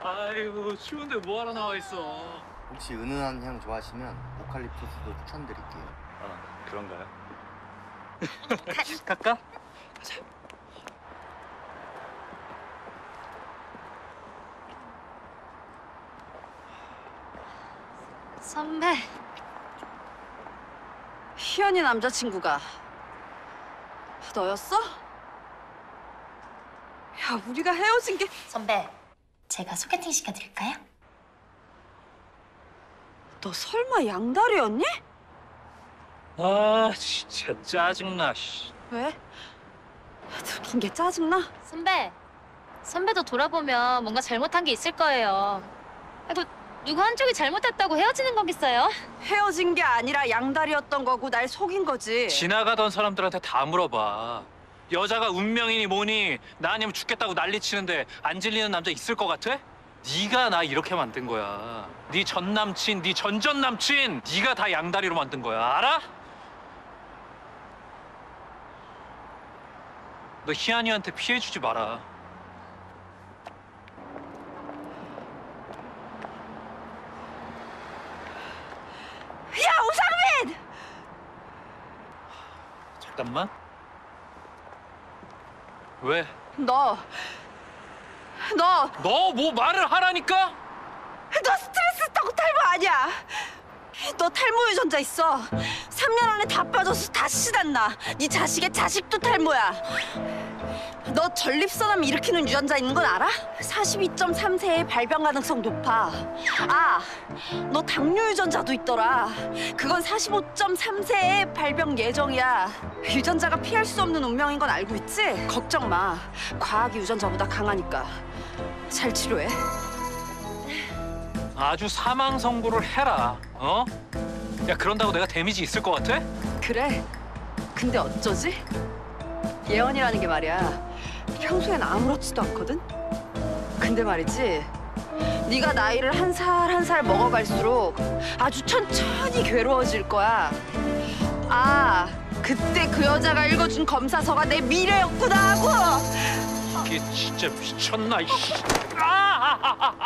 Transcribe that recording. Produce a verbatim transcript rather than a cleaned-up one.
아이고 추운데 뭐하러 나와 있어? 혹시 은은한 향 좋아하시면 오칼립투스도 추천드릴게요. 아 그런가요? 갈까? 가자. 선배. 희연이 남자친구가 너였어? 야, 우리가 헤어진 게... 선배, 제가 소개팅 시켜드릴까요? 너 설마 양다리였니? 아 진짜 짜증나. 씨. 왜? 들킨 게 짜증나? 선배, 선배도 돌아보면 뭔가 잘못한 게 있을 거예요. 아이고, 누구 한쪽이 잘못했다고 헤어지는 거겠어요? 헤어진 게 아니라 양다리였던 거고 날 속인 거지. 지나가던 사람들한테 다 물어봐. 여자가 운명이니 뭐니 나 아니면 죽겠다고 난리치는데 안 질리는 남자 있을 것 같아? 네가 나 이렇게 만든 거야. 네 전 남친, 네 전전 남친, 네가 다 양다리로 만든 거야. 알아? 너 희한이한테 피해 주지 마라. 야, 오상민! 잠깐만. 왜? 너... 너... 너 뭐 말을 하라니까? 너 스트레스 타고 탈모 아니야! 너 탈모 유전자 있어. 삼 년 안에 다 빠져서 다 씨단나. 네 자식의 자식도 탈모야. 너 전립선암 일으키는 유전자 있는 건 알아? 사십이 점 삼 세에 발병 가능성 높아. 아, 너 당뇨 유전자도 있더라. 그건 사십오 점 삼 세에 발병 예정이야. 유전자가 피할 수 없는 운명인 건 알고 있지? 걱정 마. 과학이 유전자보다 강하니까. 잘 치료해. 아주 사망 선고를 해라. 어? 야 그런다고 내가 데미지 있을 것 같아? 그래. 근데 어쩌지? 예언이라는 게 말이야. 평소엔 아무렇지도 않거든? 근데 말이지, 네가 나이를 한 살 한 살 먹어갈수록 아주 천천히 괴로워질 거야. 아, 그때 그 여자가 읽어준 검사서가 내 미래였구나 하고! 이게 진짜 미쳤나 이씨. 아!